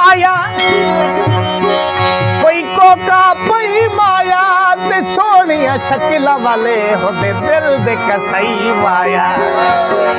माया कोई कोका पई माया ते सोनिया शक्ल वाले होते दिल दे कसई माया